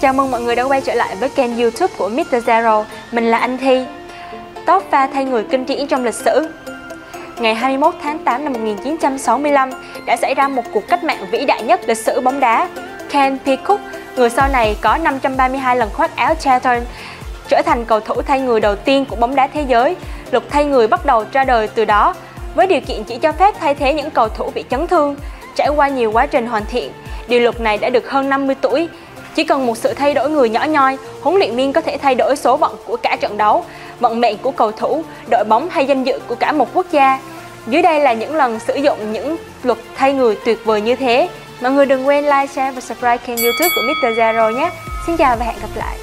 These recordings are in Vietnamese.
Chào mừng mọi người đã quay trở lại với kênh YouTube của Mr. Zero. Mình là Anh Thi. Top pha thay người kinh điển trong lịch sử. Ngày 21 tháng 8 năm 1965 đã xảy ra một cuộc cách mạng vĩ đại nhất lịch sử bóng đá. Ken Peacock, người sau này có 532 lần khoác áo Charlton, trở thành cầu thủ thay người đầu tiên của bóng đá thế giới. Luật thay người bắt đầu ra đời từ đó, với điều kiện chỉ cho phép thay thế những cầu thủ bị chấn thương. Trải qua nhiều quá trình hoàn thiện, điều luật này đã được hơn 50 tuổi. Chỉ cần một sự thay đổi người nhỏ nhoi, huấn luyện viên có thể thay đổi số phận của cả trận đấu, vận mệnh của cầu thủ, đội bóng hay danh dự của cả một quốc gia. Dưới đây là những lần sử dụng những luật thay người tuyệt vời như thế. Mọi người đừng quên like, share và subscribe kênh YouTube của Mr. Zero nhé. Xin chào và hẹn gặp lại.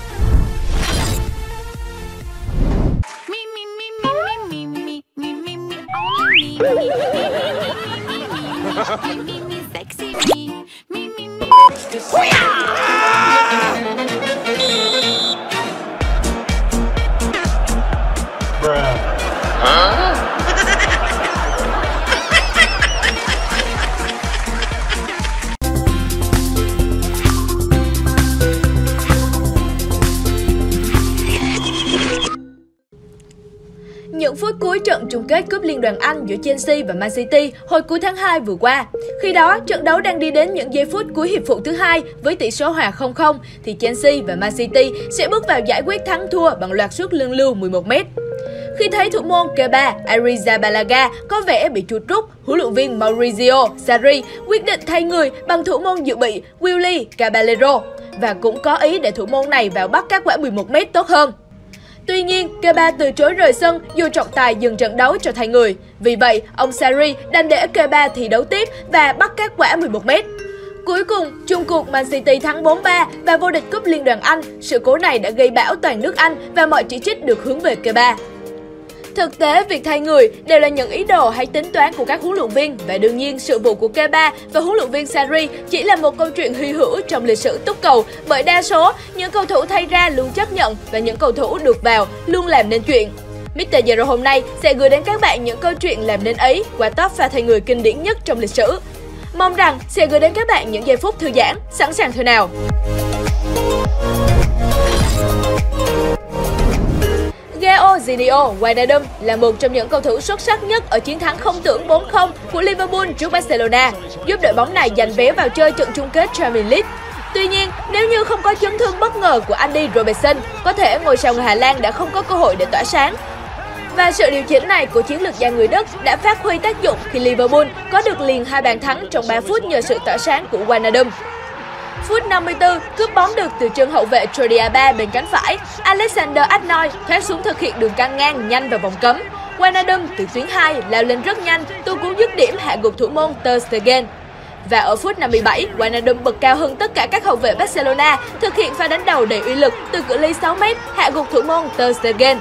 Những phút cuối trận chung kết cúp Liên đoàn Anh giữa Chelsea và Man City hồi cuối tháng 2 vừa qua. Khi đó, trận đấu đang đi đến những giây phút cuối hiệp phụ thứ hai với tỷ số hòa 0-0 thì Chelsea và Man City sẽ bước vào giải quyết thắng thua bằng loạt sút lưng lưu 11m. Khi thấy thủ môn Kepa Arrizabalaga có vẻ bị chuột rút, huấn luyện viên Maurizio Sarri quyết định thay người bằng thủ môn dự bị Willy Caballero và cũng có ý để thủ môn này vào bắt các quả 11m tốt hơn. Tuy nhiên, Kepa từ chối rời sân dù trọng tài dừng trận đấu cho thay người. Vì vậy, ông Sarri đành để Kepa thi đấu tiếp và bắt các quả 11m. Cuối cùng, chung cuộc Man City thắng 4-3 và vô địch cúp Liên đoàn Anh. Sự cố này đã gây bão toàn nước Anh và mọi chỉ trích được hướng về Kepa. Thực tế, việc thay người đều là những ý đồ hay tính toán của các huấn luyện viên và đương nhiên sự vụ của Kepa và huấn luyện viên Sarri chỉ là một câu chuyện hy hữu trong lịch sử túc cầu, bởi đa số những cầu thủ thay ra luôn chấp nhận và những cầu thủ được vào luôn làm nên chuyện. Mr. Zero hôm nay sẽ gửi đến các bạn những câu chuyện làm nên ấy qua top pha thay người kinh điển nhất trong lịch sử. Mong rằng sẽ gửi đến các bạn những giây phút thư giãn, sẵn sàng thôi nào. Georginio Wijnaldum là một trong những cầu thủ xuất sắc nhất ở chiến thắng không tưởng 4-0 của Liverpool trước Barcelona, giúp đội bóng này giành vé vào chơi trận chung kết Champions League. Tuy nhiên, nếu như không có chấn thương bất ngờ của Andy Robertson, có thể ngôi sao người Hà Lan đã không có cơ hội để tỏa sáng. Và sự điều chỉnh này của chiến lược gia người Đức đã phát huy tác dụng khi Liverpool có được liền 2 bàn thắng trong 3 phút nhờ sự tỏa sáng của Wijnaldum. Phút 54, cướp bóng được từ chân hậu vệ Jordi Alba bên cánh phải, Alexander Arnold thoát xuống thực hiện đường căng ngang nhanh vào vòng cấm. Wijnaldum từ tuyến 2 lao lên rất nhanh, tung cú dứt điểm hạ gục thủ môn Ter Stegen. Và ở phút 57, Wijnaldum bật cao hơn tất cả các hậu vệ Barcelona, thực hiện pha đánh đầu đầy uy lực từ cự ly 6m hạ gục thủ môn Ter Stegen.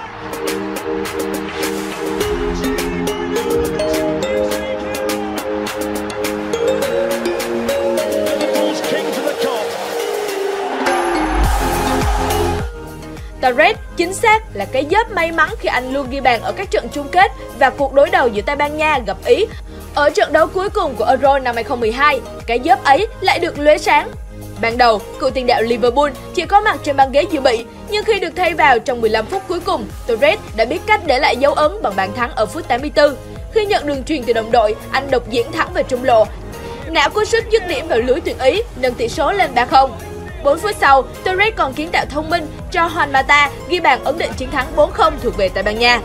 Torres chính xác là cái dớp may mắn khi anh luôn ghi bàn ở các trận chung kết và cuộc đối đầu giữa Tây Ban Nha gặp Ý. Ở trận đấu cuối cùng của Euro năm 2012, cái dớp ấy lại được lóe sáng. Ban đầu, cựu tiền đạo Liverpool chỉ có mặt trên băng ghế dự bị, nhưng khi được thay vào trong 15 phút cuối cùng, Torres đã biết cách để lại dấu ấn bằng bàn thắng ở phút 84. Khi nhận đường truyền từ đồng đội, anh độc diễn thẳng về trung lộ, nã cú sút dứt điểm vào lưới tuyển Ý, nâng tỷ số lên 3-0. 4 phút sau, Torres còn kiến tạo thông minh cho Juan Mata ghi bàn ấn định chiến thắng 4-0 thuộc về Tây Ban Nha.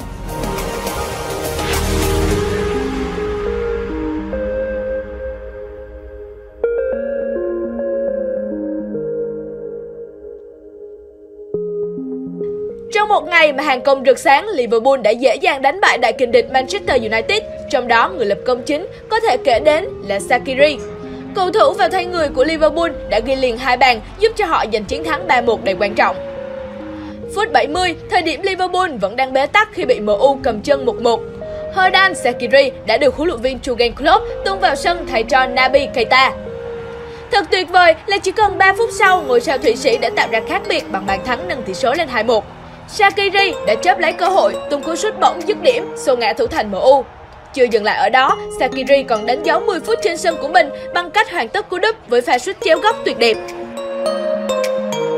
Trong một ngày mà hàng công rực sáng, Liverpool đã dễ dàng đánh bại đại kình địch Manchester United, trong đó người lập công chính có thể kể đến là Shaqiri. Cầu thủ vào thay người của Liverpool đã ghi liền 2 bàn giúp cho họ giành chiến thắng 3-1 đầy quan trọng. Phút 70, thời điểm Liverpool vẫn đang bế tắc khi bị MU cầm chân 1-1. Hernan Shaqiri đã được huấn luyện viên Jurgen Klopp tung vào sân thay cho Naby Keita. Thật tuyệt vời là chỉ cần 3 phút sau, ngôi sao Thụy Sĩ đã tạo ra khác biệt bằng bàn thắng nâng tỷ số lên 2-1. Shaqiri đã chớp lấy cơ hội tung cú sút bổng dứt điểm xô ngã thủ thành MU. Chưa dừng lại ở đó, Shaqiri còn đánh dấu 10 phút trên sân của mình bằng cách hoàn tất cú đúp với pha sút chéo góc tuyệt đẹp.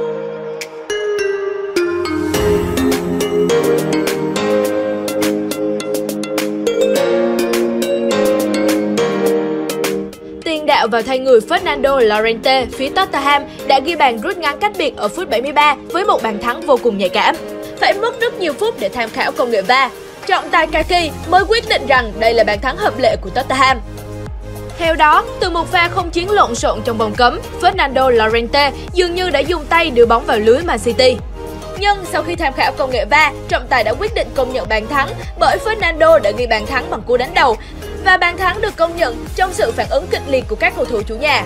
vào thay người Fernando Llorente phía Tottenham đã ghi bàn rút ngắn cách biệt ở phút 73 với một bàn thắng vô cùng nhạy cảm. Phải mất rất nhiều phút để tham khảo công nghệ VAR, trọng tài Kaki mới quyết định rằng đây là bàn thắng hợp lệ của Tottenham. Theo đó, từ một pha không chiến lộn xộn trong vòng cấm, Fernando Llorente dường như đã dùng tay đưa bóng vào lưới Man City. Nhưng sau khi tham khảo công nghệ VAR, trọng tài đã quyết định công nhận bàn thắng bởi Fernando đã ghi bàn thắng bằng cú đánh đầu và bàn thắng được công nhận trong sự phản ứng kịch liệt của các cầu thủ chủ nhà.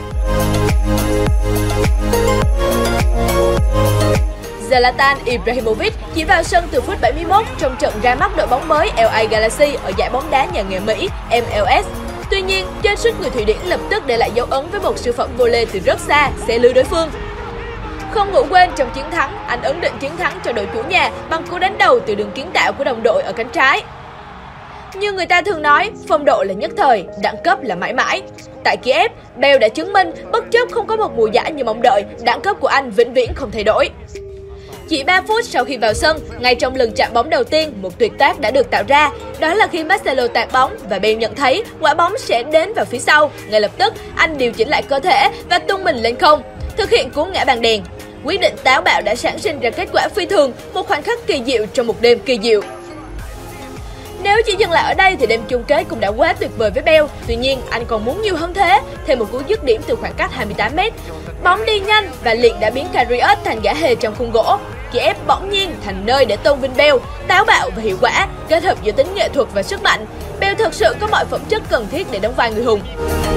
Zlatan Ibrahimovic chỉ vào sân từ phút 71 trong trận ra mắt đội bóng mới LA Galaxy ở giải bóng đá nhà nghề Mỹ MLS. Tuy nhiên, chân sút người Thụy Điển lập tức để lại dấu ấn với một siêu phẩm volley từ rất xa, xé lưới đối phương. Không ngủ quên trong chiến thắng, anh ấn định chiến thắng cho đội chủ nhà bằng cú đánh đầu từ đường kiến tạo của đồng đội ở cánh trái. Như người ta thường nói, phong độ là nhất thời, đẳng cấp là mãi mãi. Tại Kiev, Bale đã chứng minh bất chấp không có một mùa giải như mong đợi, đẳng cấp của anh vĩnh viễn không thay đổi. Chỉ 3 phút sau khi vào sân, ngay trong lần chạm bóng đầu tiên, một tuyệt tác đã được tạo ra. Đó là khi Marcelo tạt bóng và Bale nhận thấy quả bóng sẽ đến vào phía sau. Ngay lập tức, anh điều chỉnh lại cơ thể và tung mình lên không, thực hiện cú ngã bàn đèn. Quyết định táo bạo đã sản sinh ra kết quả phi thường, một khoảnh khắc kỳ diệu trong một đêm kỳ diệu. Nếu chỉ dừng lại ở đây thì đêm chung kết cũng đã quá tuyệt vời với Bale. Tuy nhiên, anh còn muốn nhiều hơn thế, thêm một cú dứt điểm từ khoảng cách 28m. Bóng đi nhanh và liền đã biến Karius thành gã hề trong khung gỗ. Kiev bỗng nhiên thành nơi để tôn vinh Bale, táo bạo và hiệu quả, kết hợp giữa tính nghệ thuật và sức mạnh. Bale thực sự có mọi phẩm chất cần thiết để đóng vai người hùng.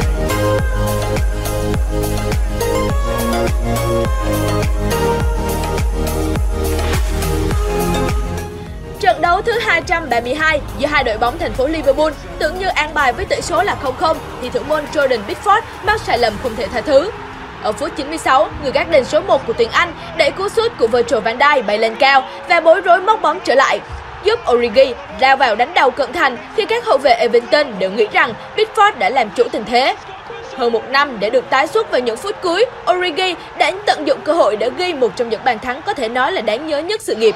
Trận đấu thứ 232 giữa hai đội bóng thành phố Liverpool tưởng như an bài với tỷ số là 0-0 thì thủ môn Jordan Pickford mắc sai lầm không thể tha thứ. Ở phút 96, người gác đền số 1 của tuyển Anh đẩy cú sút của Virgil van Dijk bay lên cao và bối rối móc bóng trở lại, giúp Origi lao vào đánh đầu cận thành khi các hậu vệ Everton đều nghĩ rằng Pickford đã làm chủ tình thế. Hơn một năm để được tái xuất vào những phút cuối, Origi đã tận dụng cơ hội để ghi một trong những bàn thắng có thể nói là đáng nhớ nhất sự nghiệp.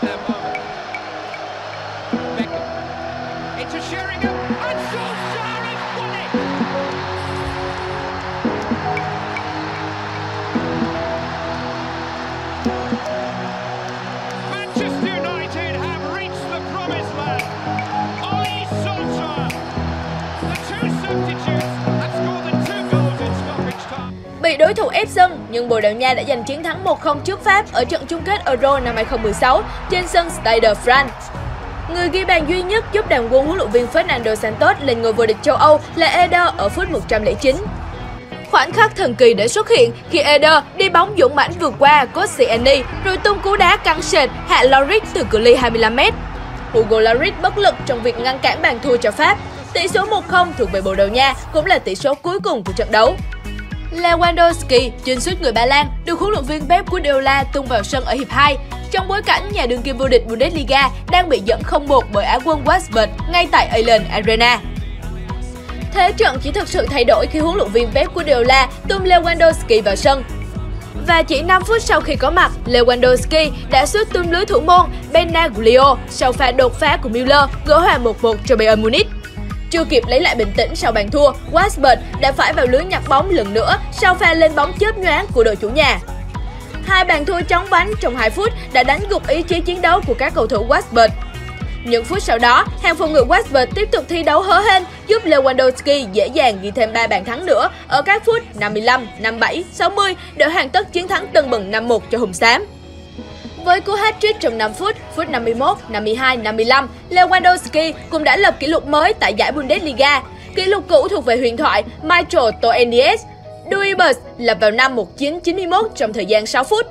Bị đối thủ ép sân, nhưng Bồ Đào Nha đã giành chiến thắng 1-0 trước Pháp ở trận chung kết Euro năm 2016 trên sân Stade de France. Người ghi bàn duy nhất giúp đoàn quân huấn luyện viên Fernando Santos lên ngôi vô địch châu Âu là Eder ở phút 109. Khoảnh khắc thần kỳ đã xuất hiện khi Eder đi bóng dũng mãnh vượt qua Koscielny rồi tung cú đá căng sệt hạ Lloris từ cự ly 25m. Hugo Lloris bất lực trong việc ngăn cản bàn thua cho Pháp. Tỷ số 1-0 thuộc về Bồ Đào Nha cũng là tỷ số cuối cùng của trận đấu. Lewandowski, chân sút người Ba Lan, được huấn luyện viên Pep Guardiola tung vào sân ở hiệp 2 trong bối cảnh nhà đương kim vô địch Bundesliga đang bị dẫn 0-1 bởi Á quân Wolfsburg ngay tại Allianz Arena. Thế trận chỉ thực sự thay đổi khi huấn luyện viên Pep Guardiola tung Lewandowski vào sân. Và chỉ 5 phút sau khi có mặt, Lewandowski đã sút tung lưới thủ môn Benaglio sau pha đột phá của Müller gỡ hòa 1-1 cho Bayern Munich. Chưa kịp lấy lại bình tĩnh sau bàn thua, Wolfsburg đã phải vào lưới nhặt bóng lần nữa sau pha lên bóng chớp nhoáng của đội chủ nhà. Hai bàn thua chóng vánh trong 2 phút đã đánh gục ý chí chiến đấu của các cầu thủ Wolfsburg. Những phút sau đó, hàng phòng ngự Wolfsburg tiếp tục thi đấu hớ hênh, giúp Lewandowski dễ dàng ghi thêm 3 bàn thắng nữa ở các phút 55, 57, 60 để hoàn tất chiến thắng tưng bừng 5-1 cho Hùng Xám. Với cú hat-trick trong 5 phút, phút 51, 52, 55, Lewandowski cũng đã lập kỷ lục mới tại giải Bundesliga. Kỷ lục cũ thuộc về huyền thoại Michael Toenies Duibers lập vào năm 1991 trong thời gian 6 phút.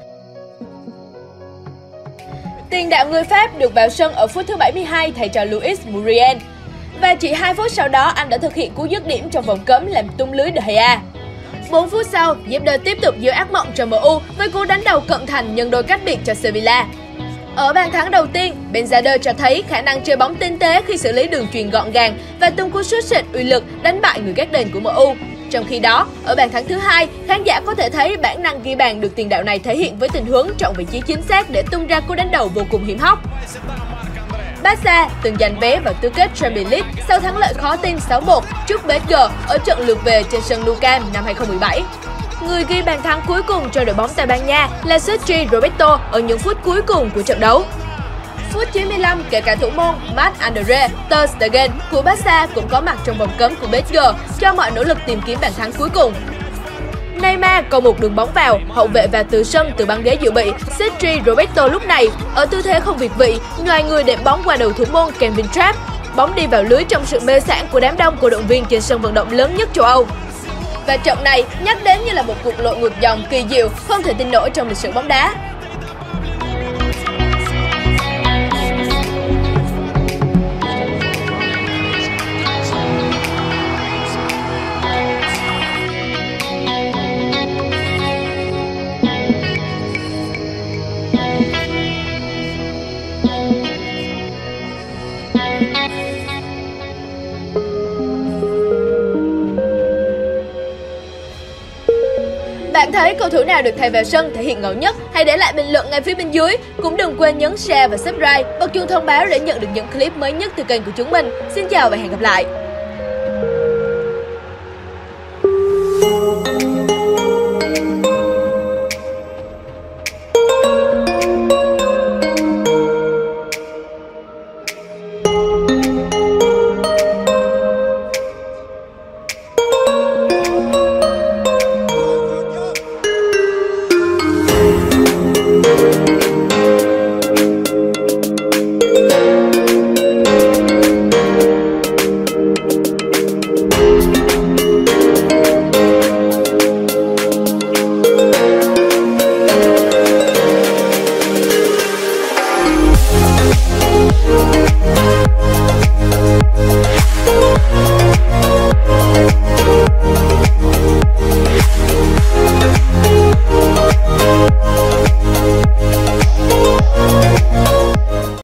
Tiền đạo người Pháp được vào sân ở phút thứ 72 thay cho Luis Muriel. Và chỉ 2 phút sau đó anh đã thực hiện cú dứt điểm trong vòng cấm làm tung lưới De Gea. 4 phút sau, Zidane tiếp tục gieo ác mộng cho MU với cú đánh đầu cận thành nhân đôi cách biệt cho Sevilla. Ở bàn thắng đầu tiên, Benzade cho thấy khả năng chơi bóng tinh tế khi xử lý đường chuyền gọn gàng và tung cú sút sệt uy lực đánh bại người gác đền của MU. Trong khi đó, ở bàn thắng thứ hai, khán giả có thể thấy bản năng ghi bàn được tiền đạo này thể hiện với tình huống chọn vị trí chính xác để tung ra cú đánh đầu vô cùng hiểm hóc. Barca từng giành vé vào tứ kết Champions League sau thắng lợi khó tin 6-1 trước PSG ở trận lượt về trên sân Nou Camp năm 2017. Người ghi bàn thắng cuối cùng cho đội bóng Tây Ban Nha là Sergi Roberto ở những phút cuối cùng của trận đấu. Phút 95, kể cả thủ môn Marc-André ter Stegen của Barca cũng có mặt trong vòng cấm của PSG cho mọi nỗ lực tìm kiếm bàn thắng cuối cùng. Neymar cầu một đường bóng vào, hậu vệ vào từ sân từ băng ghế dự bị. Sergi Roberto lúc này ở tư thế không việt vị, nhoài người đệm bóng qua đầu thủ môn Kevin Trapp. Bóng đi vào lưới trong sự mê sảng của đám đông cổ động viên trên sân vận động lớn nhất châu Âu. Và trận này nhắc đến như là một cuộc lội ngược dòng kỳ diệu, không thể tin nổi trong lịch sử bóng đá. Bạn thấy cầu thủ nào được thay vào sân thể hiện ngầu nhất? Hãy để lại bình luận ngay phía bên dưới. Cũng đừng quên nhấn share và subscribe, bật chuông thông báo để nhận được những clip mới nhất từ kênh của chúng mình. Xin chào và hẹn gặp lại!